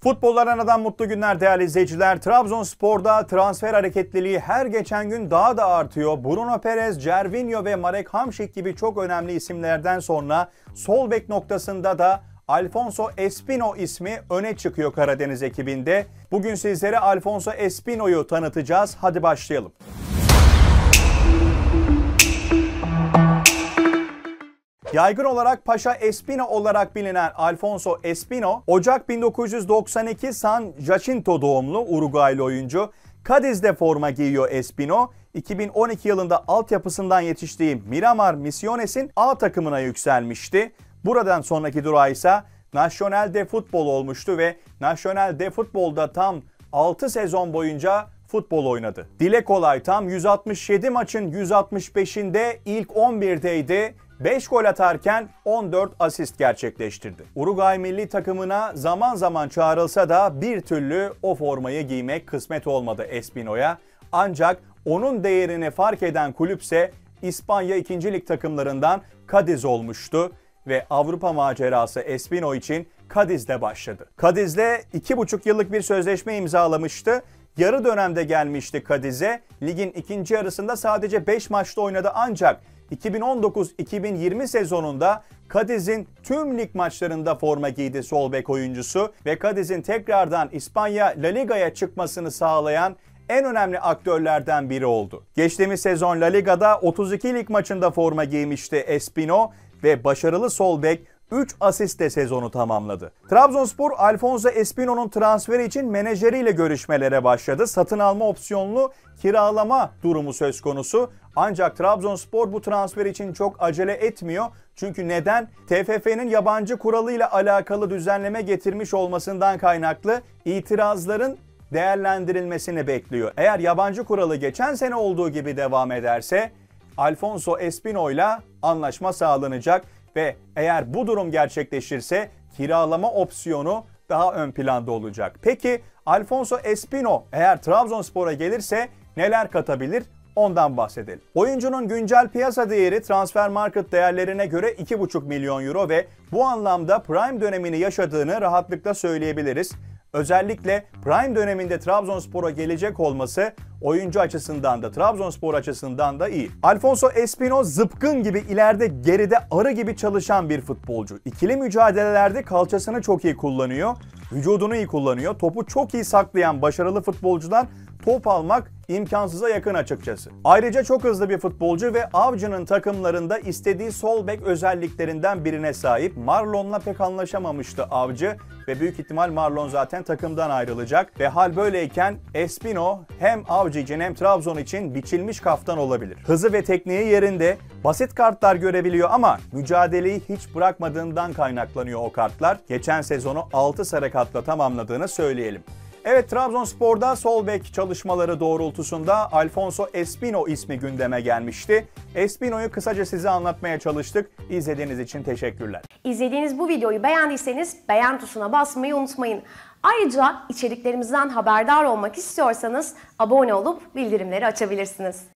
Futbol Arena'dan mutlu günler değerli izleyiciler. Trabzonspor'da transfer hareketliliği her geçen gün daha da artıyor. Bruno Perez, Gervinho ve Marek Hamšík gibi çok önemli isimlerden sonra sol bek noktasında da Alfonso Espino ismi öne çıkıyor Karadeniz ekibinde. Bugün sizlere Alfonso Espino'yu tanıtacağız. Hadi başlayalım. Yaygın olarak Paşa Espino olarak bilinen Alfonso Espino, Ocak 1992 San Jacinto doğumlu Uruguaylı oyuncu. Cadiz'de forma giyiyor Espino. 2012 yılında altyapısından yetiştiği Miramar Misiones'in A takımına yükselmişti. Buradan sonraki durağı ise Nacional de Futbol olmuştu ve Nacional de Futbol'da tam 6 sezon boyunca futbol oynadı. Dile kolay tam 167 maçın 165'inde ilk 11'deydi. 5 gol atarken 14 asist gerçekleştirdi. Uruguay milli takımına zaman zaman çağrılsa da bir türlü o formayı giymek kısmet olmadı Espino'ya. Ancak onun değerini fark eden kulüpse İspanya 2. Lig takımlarından Cadiz olmuştu ve Avrupa macerası Espino için Cadiz'de başladı. Cadiz'le 2,5 yıllık bir sözleşme imzalamıştı. Yarı dönemde gelmişti Cadiz'e. Ligin ikinci yarısında sadece 5 maçta oynadı ancak 2019-2020 sezonunda Cadiz'in tüm lig maçlarında forma giydi sol bek oyuncusu ve Cadiz'in tekrardan İspanya La Liga'ya çıkmasını sağlayan en önemli aktörlerden biri oldu. Geçtiğimiz sezon La Liga'da 32 lig maçında forma giymişti Espino ve başarılı sol bek 3 asistle sezonu tamamladı. Trabzonspor, Alfonso Espino'nun transferi için menajeriyle görüşmelere başladı. Satın alma opsiyonlu kiralama durumu söz konusu. Ancak Trabzonspor bu transfer için çok acele etmiyor. Çünkü neden? TFF'nin yabancı kuralıyla alakalı düzenleme getirmiş olmasından kaynaklı itirazların değerlendirilmesini bekliyor. Eğer yabancı kuralı geçen sene olduğu gibi devam ederse Alfonso Espino ile anlaşma sağlanacak ve eğer bu durum gerçekleşirse kiralama opsiyonu daha ön planda olacak. Peki Alfonso Espino eğer Trabzonspor'a gelirse neler katabilir? Ondan bahsedelim. Oyuncunun güncel piyasa değeri Transfermarkt değerlerine göre 2,5 milyon euro ve bu anlamda prime dönemini yaşadığını rahatlıkla söyleyebiliriz. Özellikle prime döneminde Trabzonspor'a gelecek olması oyuncu açısından da Trabzonspor açısından da iyi. Alfonso Espino zıpkın gibi ileride geride arı gibi çalışan bir futbolcu. İkili mücadelelerde kalçasını çok iyi kullanıyor, vücudunu iyi kullanıyor. Topu çok iyi saklayan başarılı futbolcudan top almak imkansıza yakın açıkçası. Ayrıca çok hızlı bir futbolcu ve Avcı'nın takımlarında istediği sol bek özelliklerinden birine sahip. Marlon'la pek anlaşamamıştı Avcı ve büyük ihtimal Marlon zaten takımdan ayrılacak ve hal böyleyken Espino hem Avcı için hem Trabzon için biçilmiş kaftan olabilir. Hızı ve tekniği yerinde, basit kartlar görebiliyor ama mücadeleyi hiç bırakmadığından kaynaklanıyor o kartlar. Geçen sezonu 6 sarı kartla tamamladığını söyleyelim. Evet, Trabzonspor'da sol bek çalışmaları doğrultusunda Alfonso Espino ismi gündeme gelmişti. Espino'yu kısaca size anlatmaya çalıştık. İzlediğiniz için teşekkürler. İzlediğiniz bu videoyu beğendiyseniz beğen tuşuna basmayı unutmayın. Ayrıca içeriklerimizden haberdar olmak istiyorsanız abone olup bildirimleri açabilirsiniz.